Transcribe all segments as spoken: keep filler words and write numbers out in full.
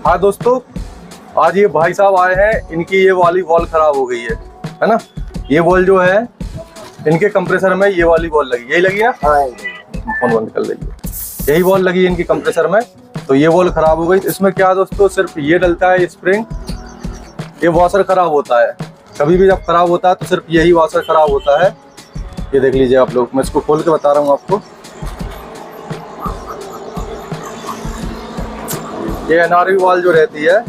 हाँ दोस्तों, आज ये भाई साहब आए हैं, इनकी ये वाली वॉल खराब हो गई है है ना। ये वॉल जो है इनके कंप्रेसर में ये वाली वॉल लगी, यही लगी ना। फोन बंद कर लीजिए। यही वॉल लगी है इनकी कंप्रेसर में, तो ये वॉल खराब हो गई। इसमें क्या दोस्तों, सिर्फ ये डलता है स्प्रिंग, ये वॉशर खराब होता है। कभी भी जब खराब होता है तो सिर्फ यही वॉशर खराब होता है। ये देख लीजिए आप लोग, मैं इसको खोल के बता रहा हूँ आपको। ये एनआरवी वॉल जो रहती है,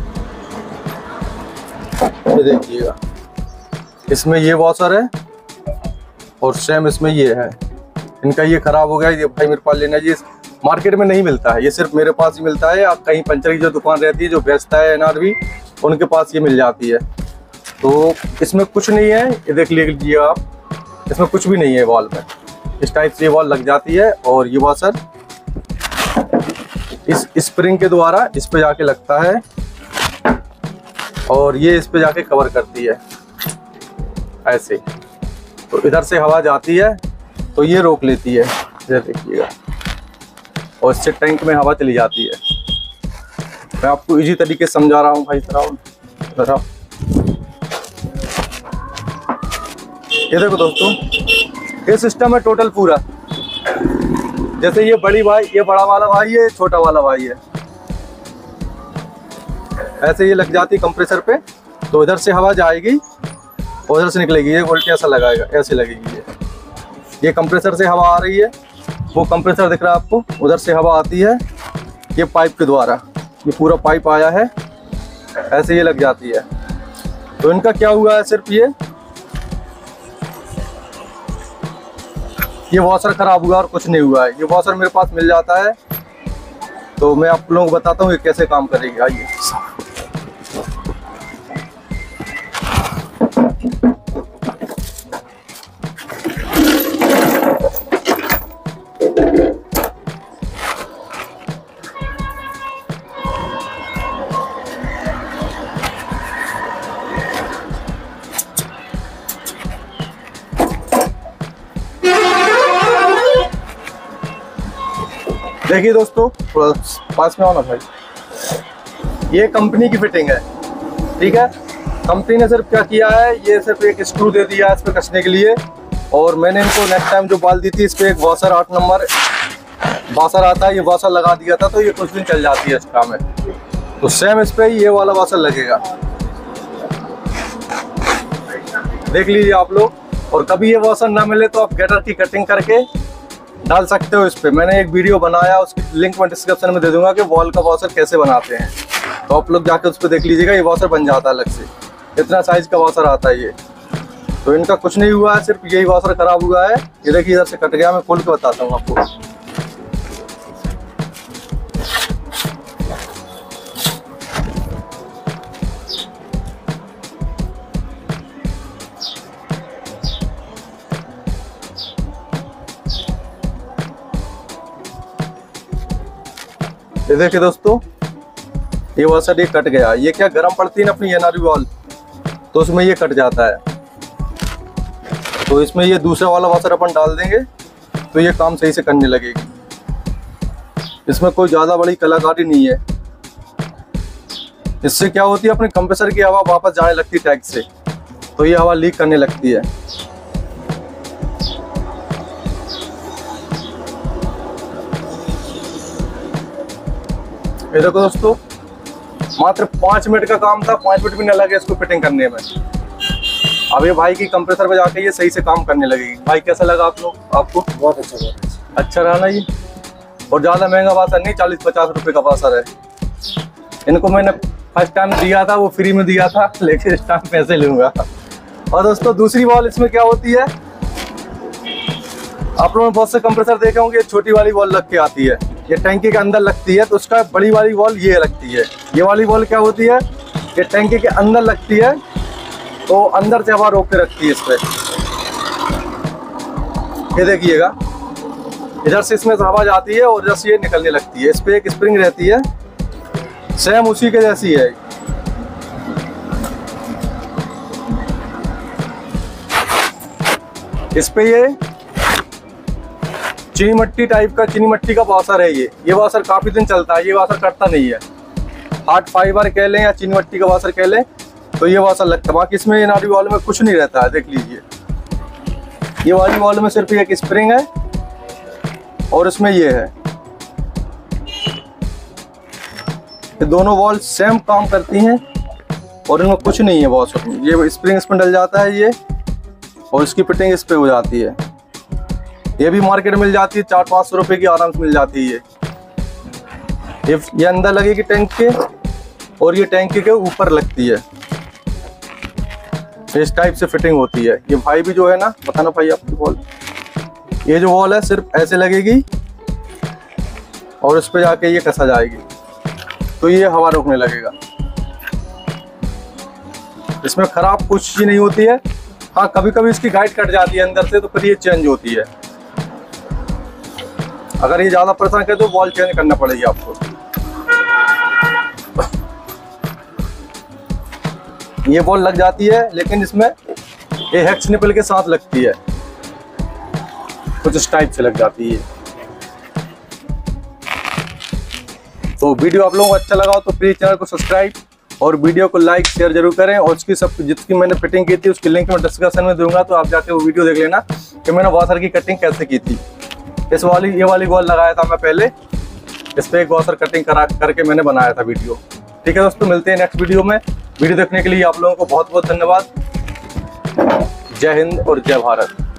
ये देखिएगा, इसमें ये वॉशर है और सेम इसमें ये है। इनका ये खराब हो गया, ये भाई मेरे पास लेना है। ये मार्केट में नहीं मिलता है, ये सिर्फ मेरे पास ही मिलता है। आप कहीं पंचर की जो दुकान रहती है जो बेचता है एनआरवी, उनके पास ये मिल जाती है। तो इसमें कुछ नहीं है, ये देख लीजिए आप, इसमें कुछ भी नहीं है वॉल में। इस टाइप से ये वॉल लग जाती है और ये वॉशर इस स्प्रिंग के द्वारा इस पे जाके लगता है और ये इस पे जाके कवर करती है ऐसे। तो इधर से हवा जाती है तो ये रोक लेती है, ये देखिएगा, और इससे टैंक में हवा चली जाती है। मैं आपको इजी तरीके से समझा रहा हूँ भाई साहब। जरा ये देखो दोस्तों, ये सिस्टम है टोटल पूरा। जैसे ये बड़ी भाई, ये बड़ा वाला भाई है, छोटा वाला भाई है, ऐसे ये लग जाती कंप्रेसर पे। तो इधर से हवा जाएगी और उधर से निकलेगी, ये वोल्टेज ऐसा लगाएगा, ऐसे लगेगी। ये ये कंप्रेसर से हवा आ रही है, वो कंप्रेसर दिख रहा है आपको, उधर से हवा आती है ये पाइप के द्वारा। ये पूरा पाइप आया है, ऐसे ये लग जाती है। तो इनका क्या हुआ है, सिर्फ ये ये वॉशर खराब हुआ और कुछ नहीं हुआ है। ये वॉशर मेरे पास मिल जाता है, तो मैं आप लोगों को बताता हूँ ये कैसे काम करेगी। आइए, देखिए दोस्तों, थोड़ा पास में आओ ना भाई। ये कंपनी की फिटिंग है, ठीक है। कंपनी ने सिर्फ क्या किया है, ये सिर्फ एक स्क्रू दे दिया है इस पे कसने के लिए। और मैंने इनको नेक्स्ट टाइम जो बाल दी थी, इस पे एक वॉशर आठ नंबर वॉशर आता है, ये वॉशर लगा दिया था, तो ये कुछ दिन चल जाती है इस काम में। तो सेम इस पे ये वाला वॉशर लगेगा, देख लीजिए आप लोग। और कभी ये वॉशर ना मिले तो आप गेटर की कटिंग करके डाल सकते हो इस पे। मैंने एक वीडियो बनाया, उसकी लिंक मैं डिस्क्रिप्शन में दे दूंगा कि वॉल का वॉशर कैसे बनाते हैं। तो आप लोग जाकर उस पर देख लीजिएगा, ये वॉशर बन जाता है अलग से। इतना साइज का वॉशर आता है ये। तो इनका कुछ नहीं हुआ है, सिर्फ यही वॉशर खराब हुआ है। ये देखिए इधर से कट गया, मैं खोल के बताता हूँ आपको। ये देखिए दोस्तों, ये वॉशर ये कट गया। ये क्या गर्म पड़ती है ना अपनी एनआरवी वॉल, तो उसमें ये कट जाता है। तो इसमें ये दूसरा वाला वॉशर अपन डाल देंगे तो ये काम सही से करने लगेगी। इसमें कोई ज़्यादा बड़ी कलाकारी नहीं है। इससे क्या होती है, अपने कंप्रेसर की हवा वापस जाने लगती है टैंक से, तो ये हवा लीक करने लगती है। ये देखो दोस्तों, मात्र पाँच मिनट का काम था, पाँच मिनट भी न लगे इसको फिटिंग करने में। अब ये भाई की कंप्रेसर पे जाके ये सही से काम करने लगेगी। भाई कैसा लगा आप लोग, आपको? बहुत अच्छा, बहुत अच्छा। अच्छा रहा ना ये। और ज़्यादा महंगा वॉशर नहीं, चालीस पचास रुपए का वॉशर है। इनको मैंने फर्स्ट टाइम दिया था, वो फ्री में दिया था, लेकिन इस टाइम पैसे लूँगा। और दोस्तों दूसरी वॉल इसमें क्या होती है, आप लोगों ने बहुत से कंप्रेसर देखे होंगे, छोटी वाली वॉल लग के आती है, ये टैंकी के अंदर लगती है। तो उसका बड़ी वाली वॉल ये लगती है। ये वाली वॉल क्या होती है, ये टैंकी के अंदर लगती है, तो अंदर से हवा रोक के रखती है इस पे। ये देखिएगा, इधर से इसमें हवा जाती है और इधर से ये निकलने लगती है। इस पे एक स्प्रिंग रहती है, सेम उसी के जैसी है। इस पे ये चीनी मट्टी टाइप का, चीनी मट्टी का वॉशर है। ये ये वॉशर काफी दिन चलता है, ये वॉशर कटता नहीं है। हार्ड फाइबर कह लें या चीनी मिट्टी का वॉशर कह लें तो ये वॉशर लगता है। बाकी इसमें ये नारी वॉल में कुछ नहीं रहता है, देख लीजिए। ये वाली वॉल में सिर्फ एक स्प्रिंग है और इसमें ये है। ये दोनों वॉल सेम काम करती हैं और इनमें कुछ नहीं है वॉशर में। ये स्प्रिंग इसमें डल जाता है ये, और इसकी फिटिंग इस पे हो जाती है। ये भी मार्केट में मिल जाती है, चार पाँच सौ रुपये की आराम से मिल जाती है। ये ये अंदर लगेगी टैंक के और ये टैंक के ऊपर लगती है। इस टाइप से फिटिंग होती है। ये भाई भी जो है ना, बताना भाई आपकी वॉल, ये जो वॉल है सिर्फ ऐसे लगेगी और इस पे जाके ये कसा जाएगी तो ये हवा रोकने लगेगा। इसमें खराब कुछ चीज नहीं होती है। हाँ, कभी कभी इसकी गाइड कट जाती है अंदर से तो फिर ये चेंज होती है। अगर ये ज्यादा परेशान करे तो वॉल चेंज करना पड़ेगी आपको। ये वॉल लग जाती है लेकिन इसमें ये हेक्स निपल के साथ लगती है, कुछ इस टाइप से लग जाती है। तो वीडियो आप लोगों को अच्छा लगा हो तो प्लीज चैनल को सब्सक्राइब और वीडियो को लाइक शेयर जरूर करें। और उसकी सब जितनी मैंने फिटिंग की थी उसकी लिंक मैं डिस्क्रिप्शन में दूंगा, तो आप जाके वो वीडियो देख लेना कि मैंने वॉशर की कटिंग कैसे की थी। इस वाली ये वाली वॉल लगाया था मैं पहले, इस पे एक वॉशर कटिंग करा करके मैंने बनाया था वीडियो। ठीक है दोस्तों, मिलते हैं नेक्स्ट वीडियो में। वीडियो देखने के लिए आप लोगों को बहुत बहुत धन्यवाद। जय हिंद और जय भारत।